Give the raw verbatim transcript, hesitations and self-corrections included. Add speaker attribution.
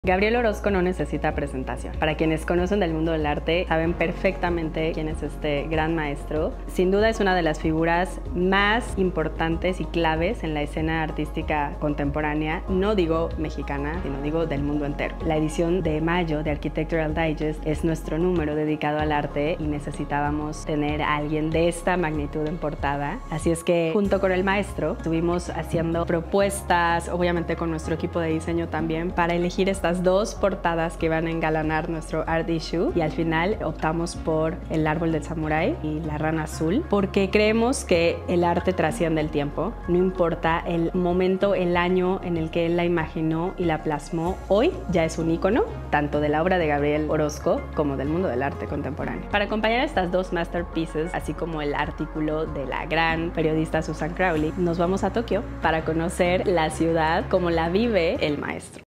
Speaker 1: Gabriel Orozco no necesita presentación. Para quienes conocen del mundo del arte, saben perfectamente quién es este gran maestro. Sin duda es una de las figuras más importantes y claves en la escena artística contemporánea, no digo mexicana, sino digo del mundo entero. La edición de mayo de Architectural Digest es nuestro número dedicado al arte y necesitábamos tener a alguien de esta magnitud en portada. Así es que junto con el maestro estuvimos haciendo propuestas, obviamente con nuestro equipo de diseño también, para elegir estas dos portadas que van a engalanar nuestro art issue, y al final optamos por el árbol del samurái y la rana azul porque creemos que el arte trasciende el tiempo, no importa el momento, el año en el que él la imaginó y la plasmó, hoy ya es un ícono tanto de la obra de Gabriel Orozco como del mundo del arte contemporáneo. Para acompañar estas dos masterpieces, así como el artículo de la gran periodista Susan Crowley, nos vamos a Tokio para conocer la ciudad como la vive el maestro.